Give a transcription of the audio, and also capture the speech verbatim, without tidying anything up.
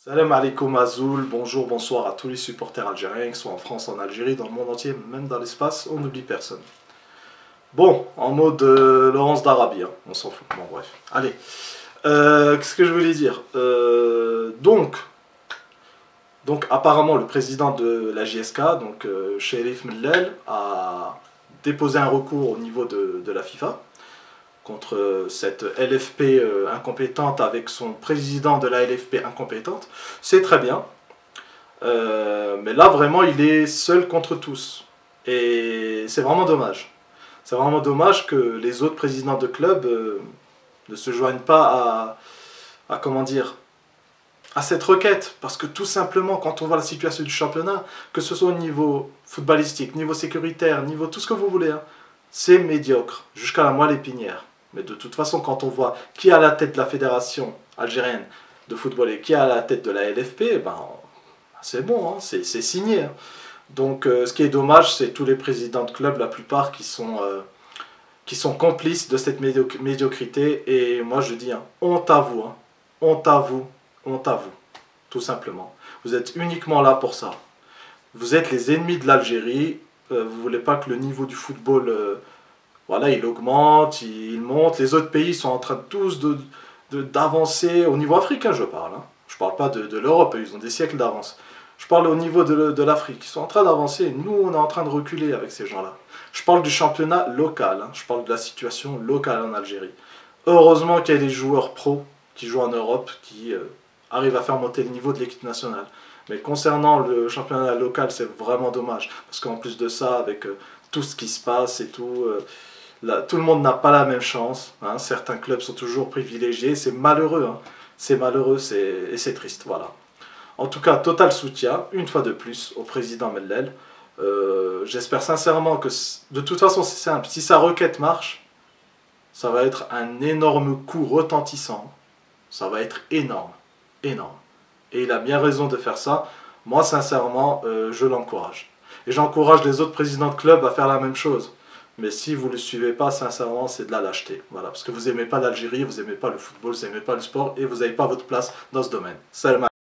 Salam alaikum Azoul, bonjour, bonsoir à tous les supporters algériens, que ce soit en France, en Algérie, dans le monde entier, même dans l'espace, on n'oublie personne. Bon, en mode euh, Laurence d'Arabie, hein, on s'en fout, bon bref. Allez, euh, qu'est-ce que je voulais dire euh, Donc, donc apparemment le président de la J S K, donc euh, Cherif Mellel, a déposé un recours au niveau de, de la FIFA contre cette L F P euh, incompétente avec son président de la L F P incompétente. C'est très bien. Euh, mais là, vraiment, il est seul contre tous. Et c'est vraiment dommage. C'est vraiment dommage que les autres présidents de clubs euh, ne se joignent pas à, à, comment dire, à cette requête. Parce que tout simplement, quand on voit la situation du championnat, que ce soit au niveau footballistique, niveau sécuritaire, niveau tout ce que vous voulez, hein, c'est médiocre, jusqu'à la moelle épinière. Mais de toute façon, quand on voit qui est à la tête de la fédération algérienne de football et qui est à la tête de la L F P, ben, c'est bon, hein, c'est signé. Hein. Donc euh, ce qui est dommage, c'est tous les présidents de clubs, la plupart, qui sont, euh, qui sont complices de cette médioc médiocrité. Et moi je dis, hein, honte à vous, hein, honte à vous, honte à vous, tout simplement. Vous êtes uniquement là pour ça. Vous êtes les ennemis de l'Algérie, euh, vous ne voulez pas que le niveau du football... Euh, Voilà, il augmente, il monte. Les autres pays sont en train tous d'avancer, au niveau africain je parle. Hein. Je ne parle pas de, de l'Europe, ils ont des siècles d'avance. Je parle au niveau de, de l'Afrique. Ils sont en train d'avancer, nous on est en train de reculer avec ces gens-là. Je parle du championnat local, hein. Je parle de la situation locale en Algérie. Heureusement qu'il y a des joueurs pros qui jouent en Europe, qui euh, arrivent à faire monter le niveau de l'équipe nationale. Mais concernant le championnat local, c'est vraiment dommage. Parce qu'en plus de ça, avec euh, tout ce qui se passe et tout... Euh, Là, tout le monde n'a pas la même chance, hein. Certains clubs sont toujours privilégiés, c'est malheureux, hein. C'est malheureux et c'est triste, voilà. En tout cas, total soutien, une fois de plus, au président Mellel. Euh, J'espère sincèrement que, de toute façon c'est simple, si sa requête marche, ça va être un énorme coup retentissant, ça va être énorme, énorme. Et il a bien raison de faire ça, moi sincèrement, euh, je l'encourage. Et j'encourage les autres présidents de clubs à faire la même chose. Mais si vous ne le suivez pas, sincèrement, c'est de la lâcheté. Voilà, parce que vous n'aimez pas l'Algérie, vous n'aimez pas le football, vous n'aimez pas le sport et vous n'avez pas votre place dans ce domaine. Salam.